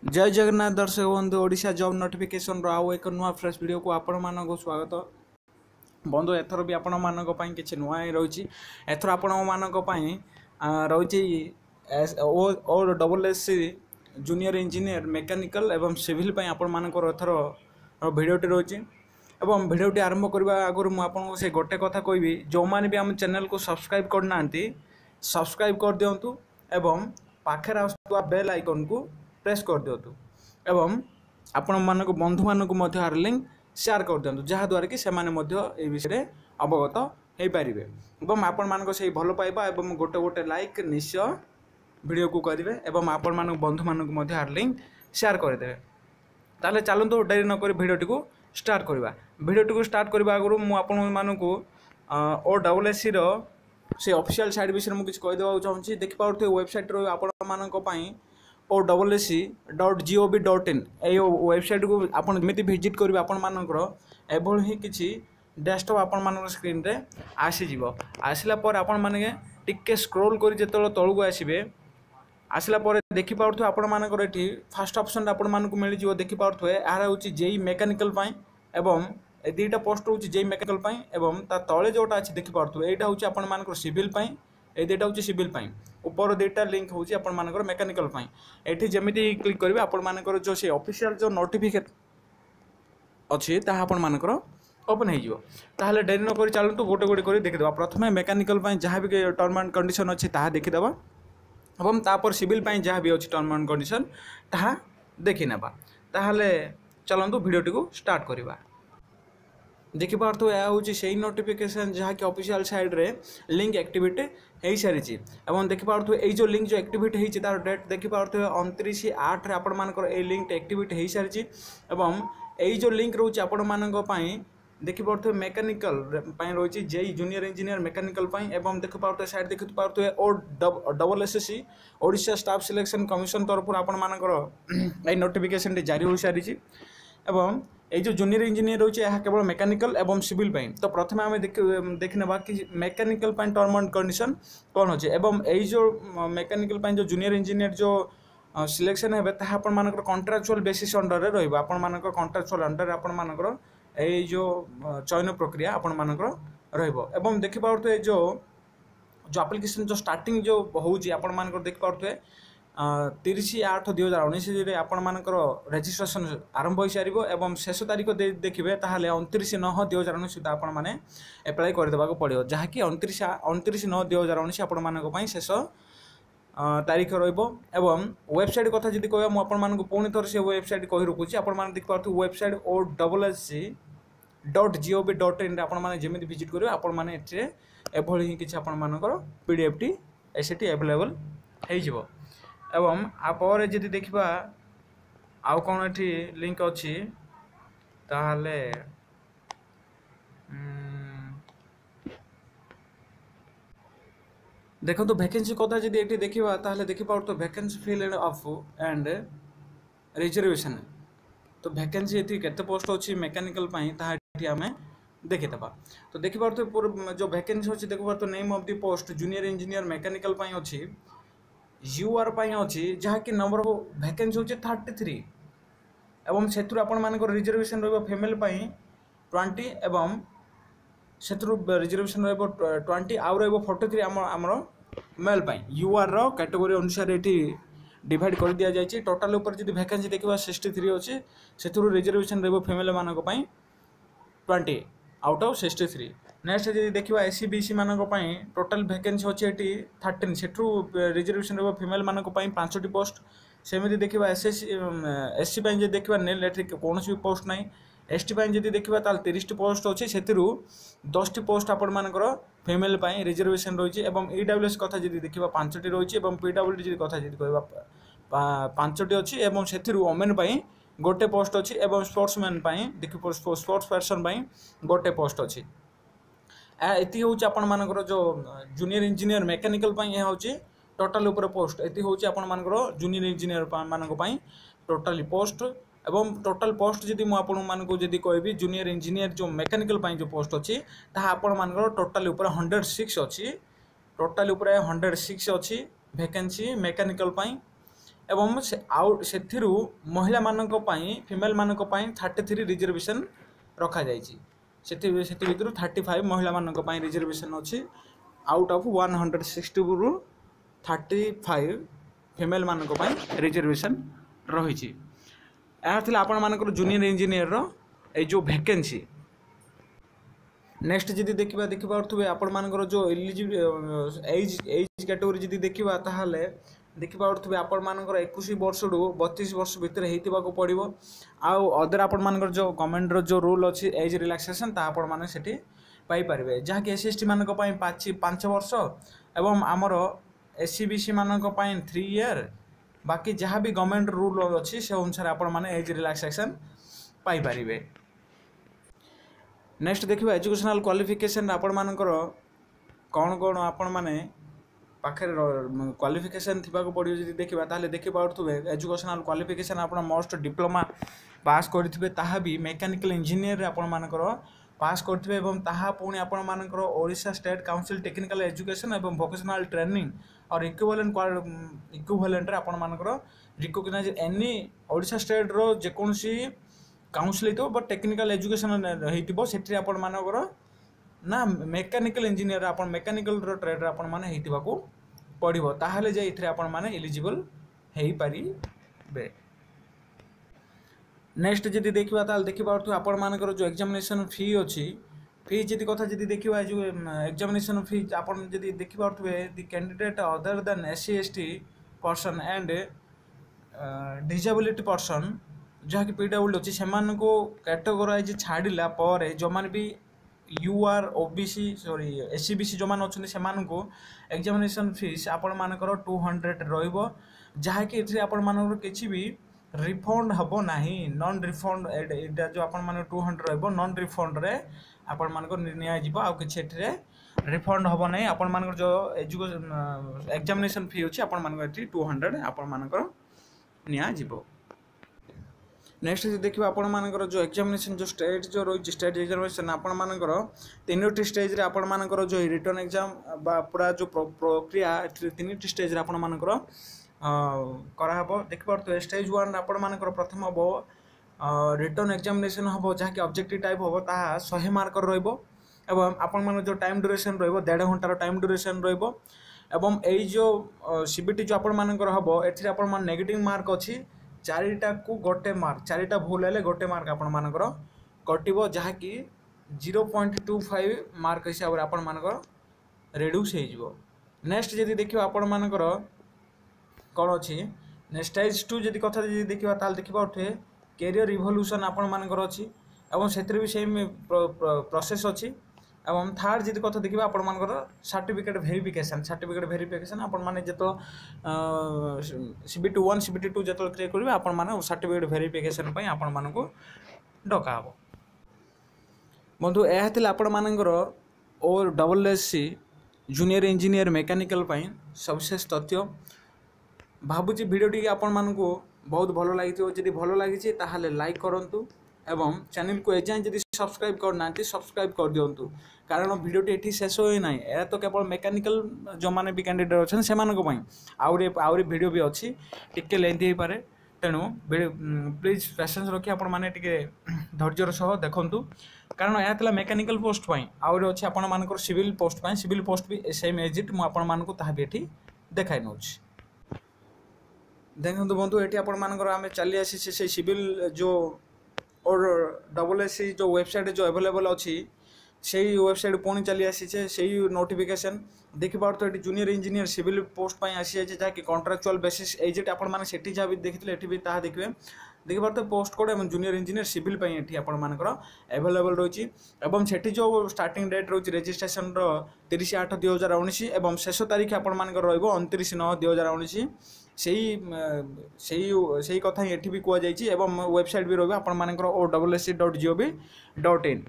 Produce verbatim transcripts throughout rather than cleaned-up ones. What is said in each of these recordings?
जय जगन्नाथ दर्शक बंधु ओडिशा जॉब नोटिफिकेशन आउ एक नुआ फ्रेश वीडियो को आपण मानक स्वागत बंधु। एथर भी आपण मानक पई किछि नुआ ही रही एथर आपण मानक पई रही ओ ओ double S C junior engineer mechanical एवं सिविल पई आपण मानकर एथर भिडियोटी रही एवं भिडियोटी आरंभ करने आगुरी मुझे आपको से गोटे कथा कहबी जो मैंने भी आम चैनल को सब्सक्राइब करना सब्सक्राइब कर दिंतु एवं पाखे आसुवा बेल आइकन को प्रेस कर दिंतु एवं आपण मानक बंधु मानक यार लिंक शेयर कर दिंतु जहाँद्वारा कि से विषय अवगत हो पारे और आपण मानक से भल पाइबा एवं गोटे गोटे लाइक निश्चय वीडियो को करेंगे एवं आपण मानक बंधु मानक यार लिंक शेयर करदे। ताले चलतु डेरी नक भिडियोटी को स्टार्ट करवा। भिडियोटी को स्टार्ट करने आगु मुझे ओ डबल एस सी से ऑफिशियल साइट विषय में कुछ कहीदेवा चाहूँगी। देखिपे वेबसाइट रही ओ double S C dot G O V dot इन ये वेबसाइट को आपड़ी भिजिट करेंगे आपण मानकर एभली ही किसी डेस्कटॉप आपण मान स्क्रीन रे आसीज आसला आपण मैंने टिके स्क्रोल कर जो तलू आसवे आसला देखिपे आपण मानकर ये फास्ट ऑप्शन आपण मानक मिल जाव। देखिपे यार हूँ जेई मेकानिकल एवं दुईटा पोस्ट हूँ जेई मेकानिकल एवं ता तले जोटा अच्छे देखिपे यहाँ हूँ आपण मानकर सिविल ये दुईटा हूँ सिविल ऊपर दुईटा लिंक हूँ आपण मानकर मेकानिकल ये जमी क्लिक करेंगे आपण मानकर जो से ऑफिशियल जो नोटिफिकेट अच्छी ताहा आपण मानकर ओपन हो डेरी नक चलतु गोटे गोटे कर देखीदे। प्रथम मेकानिकल जहाँ भी टर्म एंड कंडीशन अच्छी ताहा देखीदे एवं तापर सिविल जहाँ भी अच्छी टर्म एंड कंडीशन ताहा देखी नेबा। ताहले चलतु वीडियोटी को स्टार्ट करवा। देखिपे यह हूँ से नोटिफिकेशन जहाँकि ऑफिशियल साइड रे लिंक एक्टिवेट हो सारी एवं देखिपे ये जो लिंक जो एक्टिवेट होती तार डेट देखिपे उनतीस आठ आपण मानकर ये लिंक एक्टिवेट हो सारी एवं ये जो लिंक रोचे आपण मानी देखिपे मेकानिकल रही जेई जूनियर इंजीनियर मेकानिकल एवं देखिपे साइड देखिपे O double S C Odisha staff selection commission तरफ आपण मानकर नोटिफिकेशन जारी हो सारी एवं ये जो जूनियर इंजीनियर रोचे यह केवल मेकानिकल एवं सिविल तो प्रथम आम देखने कि मेकानिकल टर्म एंड कंडीशन कौन अच्छे एवं यही जो मेकानिकल जो जूनियर इंजीनियर जो सिलेक्शन है आपण मानकर कॉन्ट्रैक्चुअल बेसिस अंडर रे आपण मानकर कॉन्ट्रैक्चुअल अंडर आपण मानकर यही जो चयन प्रक्रिया आपण मानकर रहिबो एवं देखिपे जो जो एप्लिकेशन जो स्टार्टिंग जो होउची आपण मानकर देखिपे तीस आठ दुई हजार उन्नीस आपण मानकर रेजिस्ट्रेशन आरंभ हो सार एवं शेष तारीख देखिए ताहले उनतीस नौ दुई हजार उन्नीस सुधा आपण मैंने एप्लाई करदेवा पड़ो जहाँकि उनतीस उनतीस नौ दुई हजार उन्नीस आपण मान शेष तारीख एवं वेबसाइट कथा जी कह मुझे पुणी थर से वेबसाइट कही रखुच्छी आपण देखिए website O double S C dot G O V dot इन आपने जमी विजिट करेंगे आपण मैंने एभली किसी आपण मानकर पीडीएफ टी एसटी एवेलेबल हो एवं आपर जदि देखा आउ कौन ये लिंक अच्छी ताहले देखो तो वैकेंसी कथा जदि ये देखा ताहले देखिपा तो vacancy fill and of and reservation तो वैकेंसी ये केते पोस्ट अच्छी मेकानिकल आम देखीदे। तो देखिपा तो जो वैकेंसी अच्छी देखिपा तो name of the post junior engineer mechanical अच्छी यूआर अच्छी जहाँकि नंबर ऑफ वैकेंसी होचे थर्टी थ्री एवं से आपर रिजर्वेशन फेमेल ट्वेंटी एवं से रिजर्वेशन ट्वेंटी आउ रो फोर्टी थ्री आमर मेल यूआर कैटेगोरी अनुसार ये डिवाइड कर दि जाए। टोटाल उपर जब वैकेंसी देखा सिक्सटी थ्री अच्छे से रिजर्वेशन रो फेमेल मानक twenty out of sixty three. Next जब देखा एससी बीसी मानक टोटाल वैकेंसी अच्छे ये थर्टीन से रिजर्वेशन रो फेमेल मानक पांचटी पोस्ट सेमती देखा एस एस एस सी जब देखा नेल एट कौन भी पोस्ट ना एस टी जब देखा तीस पोस्ट अच्छे से दस टी पोस्ट आपण मानकर फेमेल रिजर्वेशन रही है। ईडब्ल्यूएस कथा जब देखा पांचटी रही है पीडब्ल्यूडी कथा जब कह पांचटी अच्छी से वोमेन गोटे पोस्ट अच्छी एवं स्पोर्ट्समैन देख स्पोर्ट्स पर्सन गोटे पोस्ट अच्छी ये हूँ आपण मानकर जो जूनियर इंजीनियर मेकानिकल यह हूँ टोटाल उपर पोस्ट ये हूँ आपण मानकर जूनियर इंजीनियर मानक टोटाली पोस्ट एवं टोटाल पोस्ट जदि मुझे कहबी जूनियर इंजीनियर जो मेकानिकल जो पोस्ट अच्छी आपण मानकर टोटाल उपर हंड्रेड सिक्स अच्छी टोटाल उपर हंड्रेड सिक्स अच्छी वैकेंसी मेकानिकल एवं से आउट से महिला मानक फिमेल मानक थर्टी थ्री रिजर्वेशन रखा जाइए से भितर थर्टी फाइव महिला मानक रिजर्वेशन अच्छी out of one hundred sixty रु थर्टी फाइव फिमेल मानक रिजर्वेशन रही आपण मानकर जूनियर इंजीनियर रो ए जो वैकेंसी नेक्स्ट जदि देखा देखिपे आपण मानकर जो एलिजिबल एज एज कैटेगरी जदि देखा ताहले देखिपे आपण मानकर इक्कीस वर्ष रु बत्तीस वर्ष भितर होता पड़ो आउ अदर आपण मानकर जो गवर्नमेंट रो जो रूल अच्छी एज रिलैक्सेशन ता आपण माने सेठी पाई पारिबे जहाँकि एस एस टी मानक पाँच पाँच वर्ष एवं आमर एस सी बी सी मानक थ्री इयर बाकी जहाँ भी गवर्नमेंट रूल अच्छी से अनुसार आपण माने एज रिलैक्सेशन पाई पारिबे। नेक्स्ट देखिए एजुकेशनल क्वालिफिकेशन आपण मानकर कौन कौन आपण माने पाखे क्वालिफिकेशन थी पड़ो जी देखा ताले देखी पारे एजुकेशनल क्वालिफिकेशन आप मस्ट डिप्लोमा पास करेंगे ताहा भी मेकानिकल इंजीनियर आपण मानकर पास करेंगे पुणी आपण मानकर Odisha state council technical education और वोकेशनल ट्रेनिंग और इक्विवेलेंट इक्विवेलेंट आपण मानकर रिकग्नाइज एनी ओडिशा स्टेट रो जेकोसी काउंसिल हो बट टेक्निकल एजुकेशन हो से आपण मानकर ना मेकानिकल इंजीनियर आपण मेकानिकल रो ट्रेड आपण माने हेतिबाकू पड़िबो ताहाले जे इथरे आपण माने एलिजिबल हेई पारिबे। नेक्स्ट जदि देखिबा ताल देखिबा आपण मानकर जो एग्जामिनेशन फी अछि फी जदि कथा जदि देखिबा जो एग्जामिनेशन फी आपण जदि देखिबा the candidate other than SC ST person and disability person जहाँ कि पीडब्ल्यू अच्छी से कैटेगोराइज छाड़िला पर जो मैंने भी U R OBC sorry SC BC जो मैंने अच्छा से एग्जामिनेशन फीस आपण मानकर टू हंड्रेड रहिबो जहाँकि ये आपण मानकर किसी भी रिफंड हम ना नॉन रिफंड एटा जो आपण मानकर टू हंड्रेड रहिबो नॉन रिफंड रे आपण मानकर निर्णय जीवो आ किछि एठरे रिफंड हम ना आपण मानकर जो एजुकेशन एग्जामिनेशन फी अछि आपण मानकर एठी टू हंड्रेड आपण मानकर निया जीवो। नेक्स्ट देखिए आपण मानकर जो एग्जामिनेशन जो स्टेट जो रही स्टेट एग्जामिनेशन आपण मानकर तीन स्टेज रे आपण मानकर जो रिटर्न एग्जाम बा पूरा जो प्रक्रिया तीन स्टेज रे आपण मानकर कराहब देखिए स्टेज वन आपण मानकर प्रथम हम रिटर्न एग्जामिनेशन हम जहाँकि ऑब्जेक्टिव टाइप हम ताहा सौ मार्क रहिबो एवं आपण मान जो टाइम ड्यूरेशन रहिबो डेढ़ घंटार टाइम ड्यूरेशन रहिबो एवं एई जो सीबीटी जो आपण मानकर हम एथिरे आपण मान नेगेटिव मार्क अछि चारिटा को गोटे मार्क चारिटा भूल है गोटे मार्क आपण मानकर कटिबो जहाँकि zero point two five mark हिसाब से आपण मानकर रिड्यूस हो। नेक्स्ट जदि देखिबा आपण मानकर कौन अच्छी स्टेज टू जदि कथा जदि देखिबा ताल देखिबा उठे कैरियर इवोल्यूशन आपण मानकर अच्छी एवं सेतिर भी सेम प्रोसेस अच्छी एवं थार्ड जदि कथा देखिबा आपण मानकर सर्टिफिकेट वेरिफिकेशन सर्टिफिकेट वेरिफिकेशन आपण माने जतो सीबीटी वन सीबीटी टू जतो क्लियर करिवे आपण माने सर्टिफिकेट वेरिफिकेशन पई आपण मानको डका हबो। बंधु एहा थिला आपण मानकर O double S C junior engineer mechanical पई सविशेष तथ्य भाबुची वीडियो टी आपण मानको बहुत भलो लागिथियो जदि भलो लागिछि ताहाले लाइक करंतु एवं चैनल को एजाएं जदि सब्सक्राइब करना सब्सक्राइब कर दिंतु कारण वीडियोटी एठी शेष होई नाही ए तो केवल मेकानिकल जो माने भी कैंडिडेट अछन से मानको पई आउरे आउरे वीडियो भी अछि टिके लेंथी पारे तेणु प्लीज पेशेंस रखी आपण माने टिके धैर्यर सह देखंतु कारण या तला मेकानिकल पोस्ट पई आउरे अछि आपण मानकर सिविल पोस्ट पई सिविल पोस्ट भी सेम एजिट मु आपण मानको ताहा भी एठी देखाइ नउछि। देखंतु बंधु एठी आपण मानकर आमे चली आसी से सिविल जो और डबल एस सी जो वेबसाइट जो अवेलेबल अच्छी से वेबसाइट पुणी चली आसी से नोटिफिकेशन देखी पार्थ ये जूनियर इंजीनियर सिविल पोस्ट पर आसी जाए जहाँकि कॉन्ट्राक्चुअल बेसिस एजेट आपण सेठी जहाँ भी देखते ये भी ताहा देखिए देखी पार्थ पोस्ट कोड और जूनियर इंजीनियर सिविल ये आपण मानकर अवेलेबल रही एवं सेठी जो स्टार्टिंग डेट रही रेजिस्ट्रेशन तीस आठ दुई हजार उन्नीस एवं शेष तारीख आपण मानकर रनतीस नौ दुई हजार उन्नीस से कथा ही एठी भी कुआ जाइछि एवं वेबसाइट भी रही आपण मानकर O double S C dot G O V dot in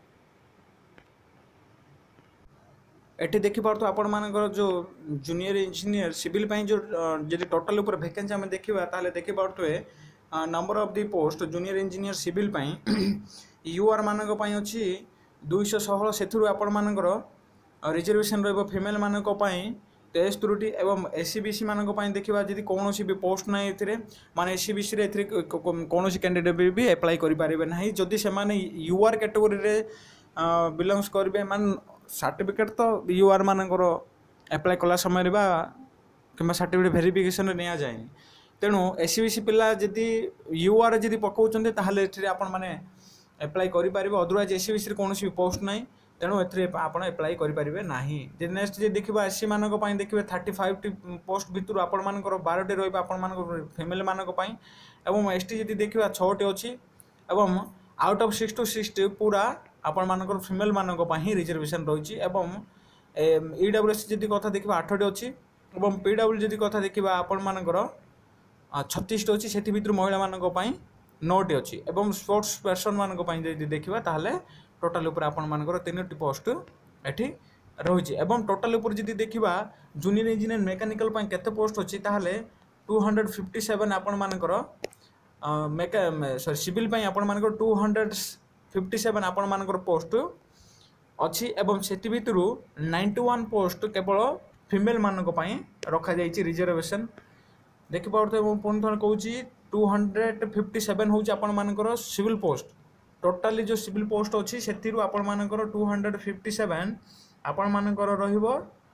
एठी देखि पारतो आपण मानकर जो जूनियर इंजीनियर सिविल पई जो जदि टोटल ऊपर वैकेंसी हम देखिबा ताले देखि पारतो number of the post junior engineer civil पई यूआर मानक पई अछि दो सौ सोलह सेथुरु आपण मानकर रिजर्वेशन रहबो फीमेल मानक पई तेईस त्रुटि एवं एससीबीसी मानक पई देखिबा जदि कोनोसी भी पोस्ट नै एथिरे माने एससीबीसी रे एथिरे कोनोसी कैंडिडेट भी, भी अप्लाई करि पारिबे नाही जदि से माने यूआर कैटेगरी रे बिलोंग्स करबे मान सर्टिफिकेट तो यूआर मानकर अप्लाई कला समय रे बा किंबा सर्टिफिकेट वेरिफिकेशन निया जाए तेणु एससीबीसी पिला जदि यूआर जदि पकाउचंदे ताहाले एथिरे आपण माने अप्लाई करि पारिबे अदरवाइज एससीबीसी रे कोनोसी भी पोस्ट नै तेणु एथिरे आपण अप्लाई करि पारिबे नाही जे नेक्स्ट जे देखिबा एससी मानक पई देखिबे पैंतीस टी पोस्ट भितर आपण मानकर बारह टी रहबा आपण मानकर फीमेल मानक पई एवं एसटी जदि देखिबा छह टी अछि एवं out of six two six पूरा आपण मानकर फीमेल मानक पई रिजर्वेशन रहिछि एवं ईडब्ल्यूएस जदि कथा देखिबा आठ टी अछि एवं पीडब्ल्यू जदि कथा देखिबा आपण मानकर छत्तीस टी अछि सेति भितर महिला मानक पई नौ टी अछि एवं स्पोर्ट्स पर्सन मानक पई जदि देखिबा ताहाले टोटल ऊपर आपण मानकर तीन टी पोस्ट एठी रहिछि एवं टोटल ऊपर जदि देखिबा जूनियर इंजीनियर मेकानिकल पई केते पोस्ट अछि ताहाले दो सौ सत्तावन आपण मानकर मेका सॉरी सिविल पई आपण मानकर दो सौ सत्तावन आपण मानकर पोस्ट अछि एवं सेति भितरु इक्यानवे पोस्ट केवल फीमेल मानक पई रखा जाइछि रिजर्वेशन देखि पाउते मु पुन थन कहूछि दो सौ सत्तावन होछि आपण मानकर सिविल पोस्ट टोटाली जो सिविल पोस्ट अच्छी से आपण मानकर दो सौ सत्तावन आपण मानकर रहिबो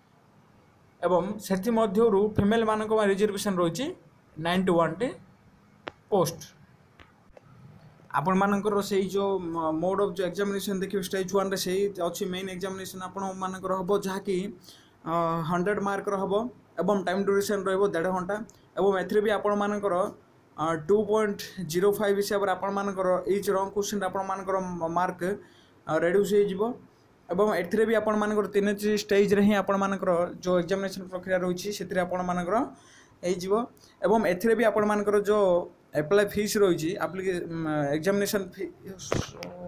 एवं सेति मध्यरु फीमेल मानक रिजर्वेशन रही इक्यानवे टी पोस्ट आपण मानकर से जो मोड ऑफ जो एग्जामिनेशन देखिए स्टेज वन रे से अच्छी मेन एग्जामिनेशन आपण मानकर हबो जहाँकि हंड्रेड मार्क रहबो एवं टाइम ड्यूरेशन रहबो डेढ़ घंटा एवं एथरे भी आपण मानकर टू पॉइंट जीरो फाइव हिसाब से आपण मानकर इच रॉन्ग क्वेश्चन आपण मानकर मार्क रेड्यूस हो जिवो एवं एथरे भी आपण मानकर तीन स्टेज रे ही आपण मानकर जो एग्जामिनेशन प्रक्रिया रही से आपण मानकर हो जिवो एवं एथरे भी आपण मानकर जो अप्लाई फीस रही एग्जामिनेशन फी